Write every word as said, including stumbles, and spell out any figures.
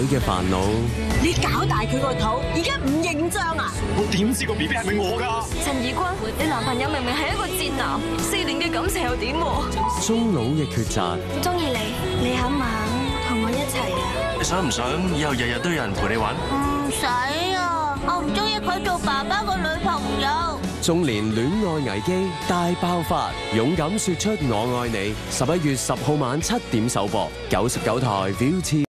嘅煩惱。 你搞大佢個肚，而家唔認賬啊？ 我點知個 B B 係咪我㗎？ 陳怡君，你男朋友明明係一個賤男，四年嘅感情又點？ 中佬嘅抉擇。 中意你，你肯唔肯同我一齊啊？ 你想唔想以後日日都有人陪你玩？ 唔使啊，我唔中意佢做爸爸個女朋友。 中年戀愛危機大爆發，勇敢說出我愛你。十一月十號晚七點首播，九十九台 Viu T V。